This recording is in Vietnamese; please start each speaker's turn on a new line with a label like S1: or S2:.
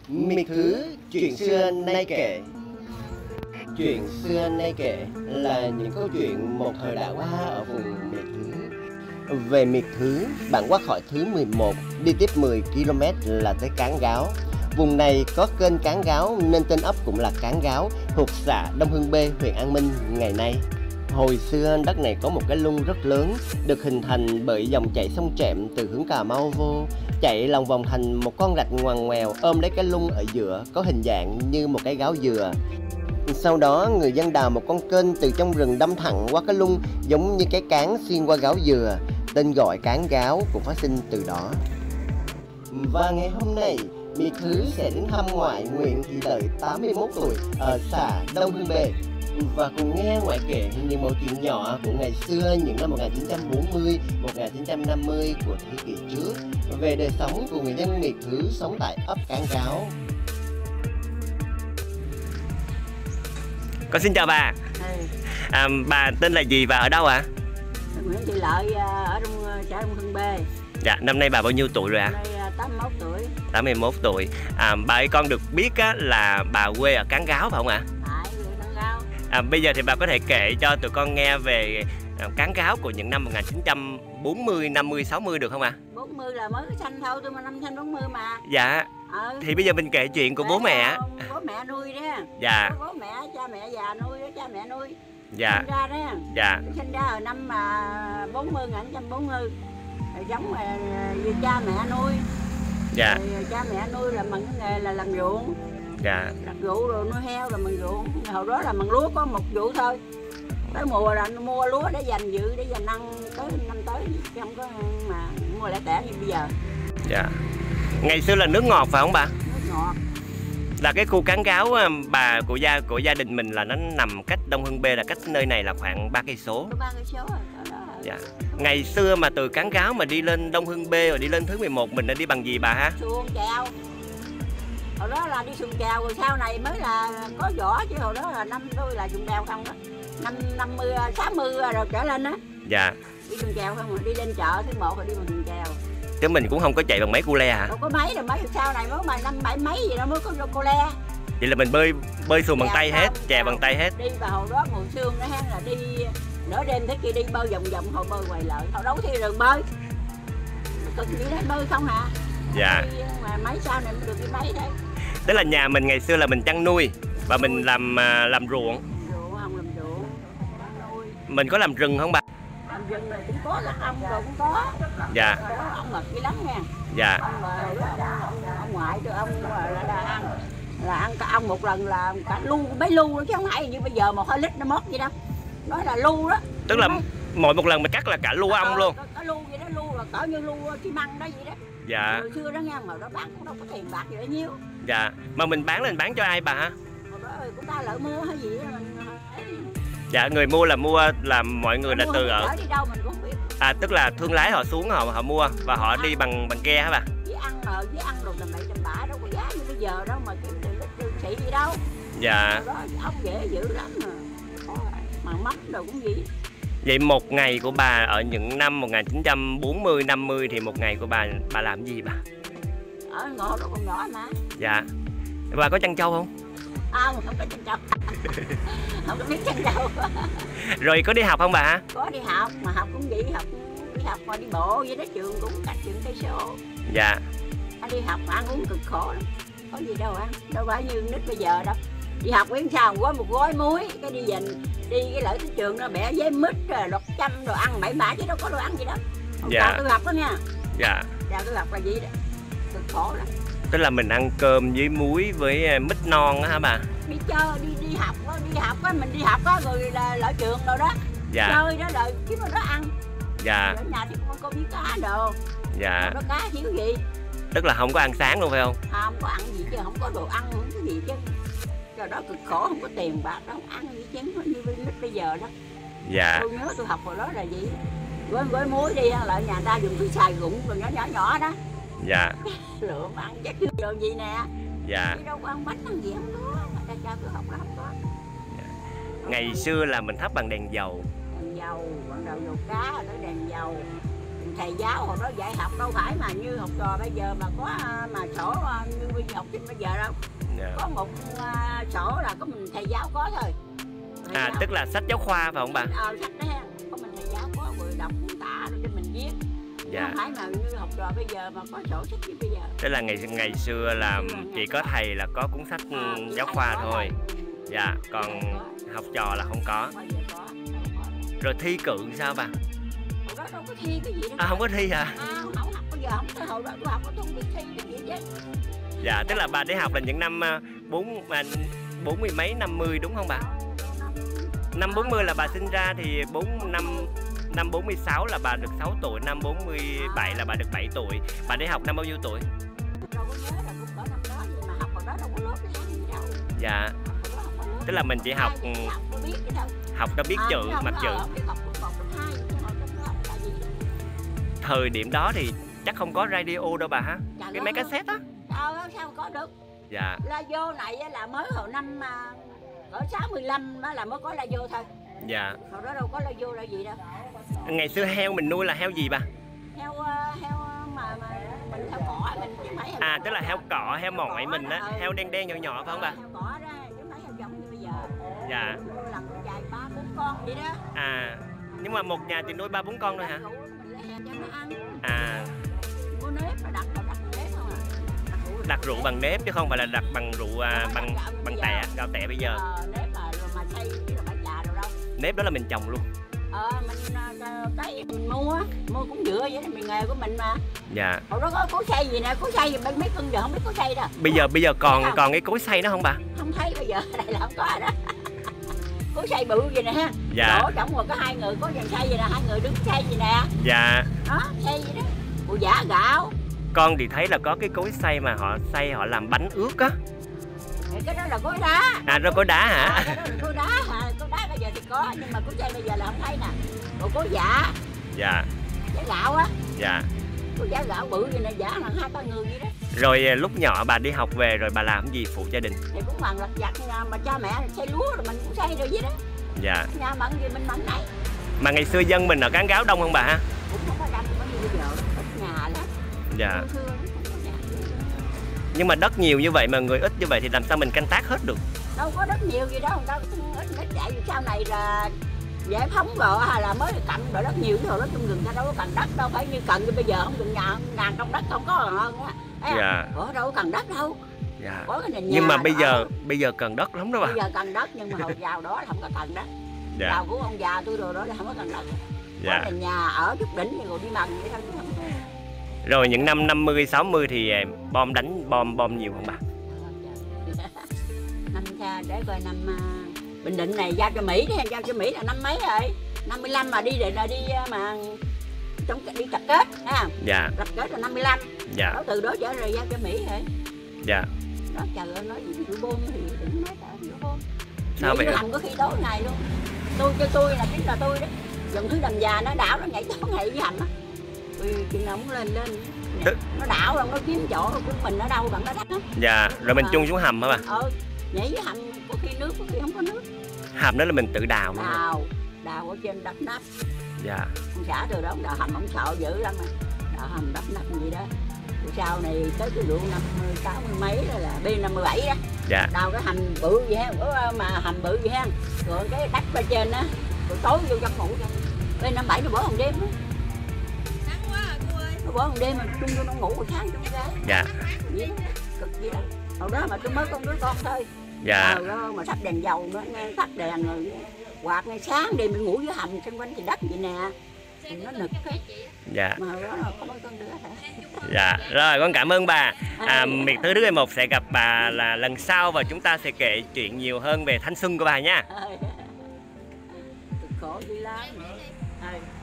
S1: Miệt Thứ chuyện xưa nay kể. Chuyện xưa nay kể là những câu chuyện một thời đã qua ở vùng Miệt Thứ. Về Miệt Thứ, bạn qua khỏi thứ 11, đi tiếp 10 km là tới Cán Gáo. Vùng này có kênh Cán Gáo nên tên ấp cũng là Cán Gáo, thuộc xã Đông Hưng B, huyện An Minh ngày nay. Hồi xưa đất này có một cái lung rất lớn, được hình thành bởi dòng chảy sông Trẹm từ hướng Cà Mau vô, chạy lòng vòng thành một con rạch ngoằn ngoèo ôm lấy cái lung ở giữa, có hình dạng như một cái gáo dừa. Sau đó người dân đào một con kênh từ trong rừng đâm thẳng qua cái lung giống như cái cán xuyên qua gáo dừa, tên gọi Cán Gáo cũng phát sinh từ đó. Và ngày hôm nay, Miệt Thứ sẽ đến thăm ngoại Nguyễn Thị Lợi 81 tuổi ở xã Đông Hưng B và cùng nghe ngoại kể những mẩu chuyện nhỏ của ngày xưa, những năm 1940, 1950 của thế kỷ trước về đời sống của người dân Miệt Thứ sống tại ấp Cán Gáo.
S2: Con xin chào bà. Bà tên là gì và ở đâu ạ?
S3: Nguyễn Thị Lợi ở trong xã Đông Hưng B.
S2: Dạ, năm nay bà bao nhiêu tuổi rồi ạ?
S3: Năm nay 81 tuổi.
S2: 81 tuổi. Bà ơi, con được biết á, là bà quê ở Cán Gáo phải không ạ?
S3: Tại quê Cán Gáo.
S2: Bây giờ thì bà có thể kể cho tụi con nghe về Cán Gáo của những năm 1940, 50, 60 được không ạ?
S3: 40 là mới sanh thôi, tôi mà năm sanh 40 mà.
S2: Dạ. Thì bây giờ mình kể chuyện của bố mẹ.
S3: Bố mẹ nuôi đó.
S2: Dạ.
S3: Bố mẹ, cha mẹ già nuôi đó, cha mẹ nuôi.
S2: Dạ.
S3: Sinh ra đó.
S2: Dạ.
S3: Sinh ra ở năm 1940. Rồi giống như cha mẹ nuôi.
S2: Dạ.
S3: Rồi cha mẹ nuôi là bằng cái nghề là làm ruộng.
S2: Dạ.
S3: Làm ruộng rồi nuôi heo rồi bằng ruộng. Hồi đó là bằng lúa có một vụ thôi. Tới mùa là mua lúa để dành dự để dành ăn tới năm tới, chứ không có mà mua lẻ tẻ như bây giờ.
S2: Dạ. Ngày xưa là nước ngọt phải không bà?
S3: Nước ngọt.
S2: Là cái khu Cán Gáo bà của gia đình mình là nó nằm cách Đông Hưng B, là cách nơi này là khoảng 3 cây số.
S3: 3 cây số rồi.
S2: Dạ. Ngày xưa mà từ Cán Gáo mà đi lên Đông Hưng B rồi đi lên thứ 11 mình đã đi bằng gì bà ha?
S3: Xuồng chèo. Hồi đó là đi xuồng chèo, rồi sau này mới là có vỏ, chứ hồi đó là năm tôi là xuồng chèo không đó. Năm 50, 60 rồi trở lên á.
S2: Dạ.
S3: Đi xuồng chèo không, rồi đi lên chợ thứ 1 rồi đi bằng xuồng chèo.
S2: Chứ mình cũng không có chạy bằng máy cu le hả?
S3: Đâu có máy rồi, mấy sau này mới mà năm 7 mấy gì đó mới có cô le.
S2: Vậy là mình bơi xuồng bằng tay hết, chè bằng tay hết.
S3: Đi vào hồi đó mùa sương đó là đi nửa đêm thế kia đi bơi vòng vòng hồi bơi quầy lợi. Hồi đấu thi đường bơi. Cực gì đấy bơi không hả?
S2: Dạ.
S3: Đi, mà máy sau này mới được cái máy đấy.
S2: Tức là nhà mình ngày xưa là mình chăn nuôi và mình làm ruộng.
S3: Ruộng không làm ruộng. Nuôi.
S2: Mình có làm rừng không bà?
S3: Làm rừng rồi cũng có, các ông rồi cũng có.
S2: Dạ.
S3: Rồi đó ông mệt dữ lắm nha.
S2: Dạ.
S3: Ông ngoại tôi ông là ăn cả ông một lần là cả lu mấy lu đó, chứ không phải như bây giờ một 2 lít nó mót gì đâu. Nói là lu đó.
S2: Tức là mỗi một lần mình cắt là cả lu ong luôn.
S3: Cả lu vậy đó, lu là cỡ như lu xi măng đó vậy đó.
S2: Dạ.
S3: Hồi xưa đó nha, mà đó bán cũng đâu có tiền bạc gì bao nhiêu.
S2: Dạ. Mà mình bán lên bán cho ai bà hả?
S3: Hồi đó cũng ta lỡ mua hay gì đó mình.
S2: Dạ, người mua là mọi người là từ ở.
S3: Đi đâu mình cũng biết.
S2: Tức là thương lái họ xuống họ mua và họ đi bằng ghe hả bà?
S3: Với ăn đồ tầm bậy tầm bạ đâu có giá như bây giờ đâu mà kiếm tiền lương sĩ gì đâu.
S2: Dạ.
S3: Hồi đó ông dễ dữ lắm mà mắm đồ cũng gì.
S2: Vậy một ngày của bà ở những năm 1940, 50 thì một ngày của bà làm gì bà?
S3: Ở ngõ đó còn nhỏ mà.
S2: Dạ. Bà có chăn trâu không?
S3: Không có chăn trâu. Không có biết chăn trâu.
S2: Rồi có đi học không bà?
S3: Có đi học, mà học cũng vậy, đi học mà đi bộ vậy đó, trường cũng cách trường cây số.
S2: Dạ.
S3: Đi học mà ăn uống cực khổ lắm. Có gì đâu ăn, đâu phải như nít bây giờ đâu. Đi học biết sao có một gói muối, cái đi cái lỡ tới trường nó bẻ giấy mít rồi lọt chăm đồ ăn bậy bạ chứ đâu có đồ ăn gì đâu. Dạ. Tôi học đó nha.
S2: Dạ.
S3: Dạ tôi học là gì đó, cực khổ lắm.
S2: Tức là mình ăn cơm với muối với mít non á hả bà?
S3: Đi chơi, đi học á, mình đi học á rồi là lỡ trường rồi đó.
S2: Dạ.
S3: Chơi đó rồi kiếm đồ đó ăn.
S2: Dạ.
S3: Ở nhà thì con biết cá đồ.
S2: Dạ.
S3: Đó cá thiếu gì.
S2: Tức là không có ăn sáng luôn phải không?
S3: Không có ăn gì chứ, không có đồ ăn, không có gì chứ. Rồi đó cực khổ, không có tiền bạc đâu, ăn gì chứ như bây giờ đó.
S2: Dạ.
S3: Tôi nhớ tôi học hồi đó là gì, gói muối đi lại nhà ta dùng cái xài rụng rồi nhỏ đó.
S2: Dạ.
S3: Lượm ăn chắc chứ đồ gì nè.
S2: Dạ.
S3: Chứ đâu có ăn bánh ăn gì không có, mà ta cho tôi học đó không có.
S2: Dạ. Ngày xưa là mình thắp bằng đèn dầu.
S3: Đèn dầu, ban đầu dầu cá rồi tới đèn dầu. thầy giáo hồi đó dạy học đâu phải mà như học trò bây giờ mà có mà sổ như bây giờ học sinh bây giờ đâu. Có một sổ là có mình thầy giáo có thôi.
S2: À, tức là sách giáo khoa phải không bà?
S3: Sách đó ha, có mình thầy giáo có người đọc cuốn tả rồi cho mình viết.
S2: Dạ.
S3: Không phải mà như học trò bây giờ mà có sổ sách như bây giờ.
S2: Tức là ngày xưa là chỉ có thầy là có cuốn sách giáo khoa thôi. Dạ, còn học trò là không có. Rồi thi cử sao bà?
S3: Hồi đó đâu có thi cái gì đâu.
S2: À, không có thi hả?
S3: Không học bây giờ không có, hồi đó tôi học có không biết thi cái gì chứ.
S2: Dạ, tức là bà đi học là những năm 40 mấy 50 đúng không bà? Năm 40 là bà sinh ra thì năm 46 là bà được 6 tuổi, năm 47 là bà được 7 tuổi. Bà đi học năm bao nhiêu tuổi?
S3: Đâu có nhớ là cũng cỡ năm đó nhưng mà học hồi đó đâu có lớp gì đâu.
S2: Dạ. Tức là mình chỉ học đó biết chữ, mặt chữ. Thời điểm đó thì chắc không có radio đâu bà ha? Cái máy cassette á.
S3: Sao có được?
S2: Dạ.
S3: Radio này là mới hồi năm ở 65 là mới có radio thôi.
S2: Dạ.
S3: Hồi đó đâu có radio là gì đâu.
S2: Ngày xưa heo mình nuôi là heo gì bà?
S3: Heo mà mình heo cỏ mình chứ phải heo.
S2: À, tức là heo cỏ, heo mỏi mình á, heo đen đen nhỏ nhỏ phải không bà?
S3: Heo cỏ đó, chứ không phải heo giống như bây giờ.
S2: Dạ.
S3: Nuôi lần dài 3-4 con vậy đó.
S2: À, nhưng mà một nhà thì nuôi 3-4 con thôi hả?
S3: Mình lấy heo cho nó ăn.
S2: À.
S3: Có nếp là đặt nếp không à?
S2: Đặt rượu bằng nếp chứ không phải là đặt bằng rượu bằng tẻ, gạo tẻ bây giờ.
S3: Nếp mà xay chứ là phải trà đâu đâu.
S2: Nếp đó là mình trồng luôn.
S3: Mình cái mình mua cũng dựa vậy đó, mình nghề của mình mà.
S2: Dạ.
S3: Hồi đó có cối xay gì nè, cối xay gì mấy cưng giờ không biết cối xay đâu.
S2: Bây giờ còn cái cối xay đó không bà?
S3: Không thấy bây giờ đây là không có rồi đó. Cối xay bự gì nè ha.
S2: Dạ.
S3: Đổ trong rồi có hai người có dàn xay gì nè, hai người đứng xay gì nè.
S2: Dạ.
S3: Đó, xay gì đó. Ủa giả gạo.
S2: Con thì thấy là có cái cối xay mà họ xay họ làm bánh ướt á.
S3: Cái đó là cối đá.
S2: À, đó cối đá hả?
S3: Cái đó là cối đá hả? Cối đá bây giờ thì có nhưng mà cối xay bây giờ là không thấy nè. Còn cối giả.
S2: Dạ.
S3: Giả gạo á.
S2: Dạ.
S3: Cối giả gạo bự gì nè, giả là 2-3 người vậy đó.
S2: Rồi lúc nhỏ bà đi học về rồi bà làm gì phụ gia đình?
S3: Thì cũng bằng lặt vặt mà cha mẹ xay lúa rồi mình cũng xay rồi vậy đó.
S2: Dạ.
S3: Nhà mặn gì mình mặn đấy.
S2: Mà ngày xưa dân mình ở Cán Gáo đông không bà ha?
S3: Cũng không có đông bao nhiêu bây giờ, ít nhà lắm.
S2: Dạ. Nhưng mà đất nhiều như vậy mà người ít như vậy thì làm sao mình canh tác hết được?
S3: Đâu có đất nhiều gì đâu, ít chạy sau này là giải phóng rồi hay là mới cầm rồi đất nhiều rồi đó trong rừng ta đâu có cần đất đâu, phải như cần như bây giờ không cần ngàn trong đất không có hơn á.
S2: Dạ.
S3: Ở đâu có cần đất đâu.
S2: Dạ.
S3: Có cái nền nhà
S2: nhưng mà bây giờ cần đất lắm đó bà.
S3: Bây giờ cần đất nhưng mà hồi giàu đó là không có cần đất.
S2: Dạ.
S3: Giàu của ông già tôi rồi đó là không có cần đất.
S2: Dạ.
S3: Có nền nhà ở chút đỉnh rồi đi mần vậy thôi chứ không có.
S2: Rồi những năm 50, 60 thì bom đánh bom nhiều không bà?
S3: Năm cha để coi năm Bình Định này giao cho Mỹ đi, giao cho Mỹ là năm mấy rồi? 55 mà đi là đi mà đi tập kết ha.
S2: Dạ.
S3: Tập kết là 55.
S2: Dạ.
S3: Đó, từ đó trở rồi giao cho Mỹ rồi.
S2: Dạ.
S3: Đó trời ơi nói gì rượu bôn thì đừng nói trời rượu bôn.
S2: Sao vậy?
S3: Hành có khi tối ngày luôn. Tôi là chính là tôi đó. Dòng thứ đầm già nó đảo nó nhảy tối ngày với hành á. Chừng nào muốn lên nó đảo rồi nó kiếm chỗ của mình ở đâu bằng nó đắt á.
S2: Dạ, rồi mình chung xuống hầm hả bà?
S3: Nhảy với hầm có khi nước có khi không có nước.
S2: Hầm đó là mình tự đào luôn.
S3: Đào ở trên đắp nắp.
S2: Dạ.
S3: Ông xã từ đó ông đào hầm ông sợ dữ lắm mà. Đào hầm đắp nắp gì đó. Rồi sau này tới cái vụ 50, 60 mấy đó là B57 đó.
S2: Dạ.
S3: Đào cái hầm bự vậy ha, mà hầm bự vậy ha. Rồi cái đắp ở trên á, rồi tối vô trong ngủ cho. B57 nó bỏ hồng đêm đó. Nó bỏ hồng đêm mà chung vô nó ngủ rồi sáng chung ra.
S2: Dạ.
S3: Vậy đó, cực vậy đó. Hồi đó mà tôi mới có đứa con thôi.
S2: Dạ.
S3: Đó mà thắp đèn dầu nữa, tắt đèn rồi quạt ngay sáng đi mình ngủ dưới hầm xung quanh thì đất vậy nè. Nó nực hết.
S2: Dạ.
S3: Mà đó là có mấy con đứa hả?
S2: Dạ. Rồi con cảm ơn bà. Miệt Thứ Thứ 11 sẽ gặp bà là lần sau và chúng ta sẽ kể chuyện nhiều hơn về thanh xuân của bà nha.
S3: Cực khổ dữ lắm.